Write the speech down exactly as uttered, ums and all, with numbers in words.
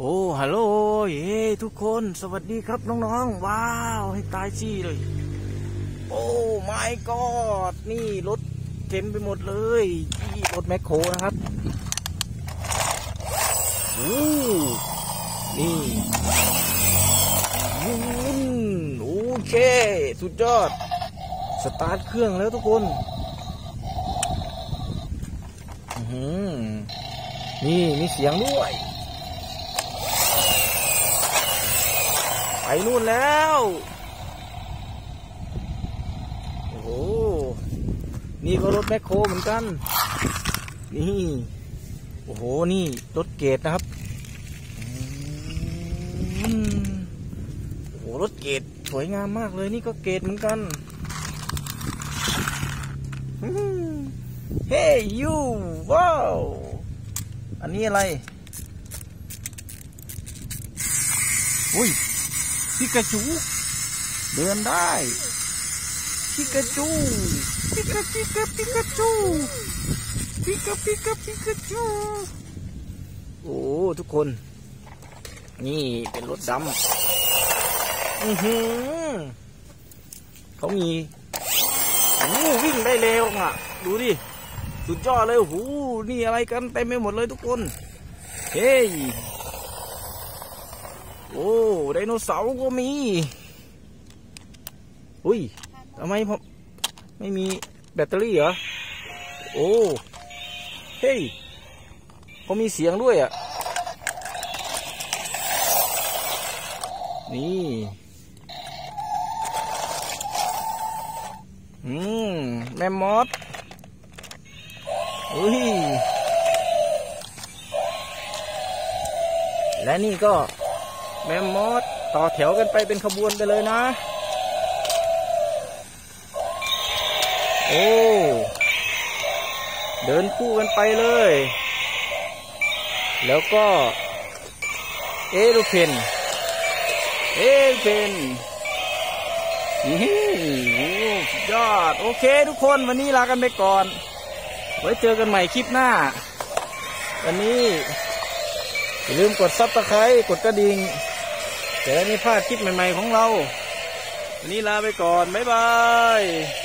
โอ้ฮัลโหลเฮ้ทุกคนสวัสดีครับน้องๆว้าวให้ตายซี่เลยโอ้ my god นี่รถเต็มไปหมดเลยนี่รถแมคโครนะครับโอ้นี่วุ้นโอเคสุดยอดสตาร์ทเครื่องแล้วทุกคนนี่มีเสียงด้วยไปนู่นแล้วโอ้โหนี่ก็รถแมคโครเหมือนกันนี่โอ้โหนี่รถเกรดนะครับโอ้โหรถเกรดสวยงามมากเลยนี่ก็เกรดเหมือนกันเฮ้ยยูว้าวอันนี้อะไรอุ้ยปิกาจูเดินได้ปิกาจูปิกาปิกาปิกาจูปิกาปิกาปิกาจูโอ้ทุกคนนี่เป็นรถดำอือหือเขามีโอ้วิ่งได้เร็วอ่ะดูดิสุดยอดเลยโอ้โหนี่อะไรกันเต็มไปหมดเลยทุกคนเฮ้ยโอ้ไดโนเสาร์ก็มีอุ้ยทำไมผมไม่มีแบตเตอรี่เหรอโอ้เฮ้ยเขามีเสียงด้วยอ่ะนี่อืมแมมมอสอุ้ยและนี่ก็แมมมอสต่อแถวกันไปเป็นขบวนไปเลยนะโอ้เดินคู่กันไปเลยแล้วก็เอโรเพนเอโรเพนนี่สุดยอดโอเคทุกคนวันนี้ลากันไปก่อนไว้เจอกันใหม่คลิปหน้าวันนี้อย่าลืมกดซับสไครต์กดกระดิ่งจะได้ไม่พลาดคลิปใหม่ๆของเราวันนี้ลาไปก่อนบ๊ายบาย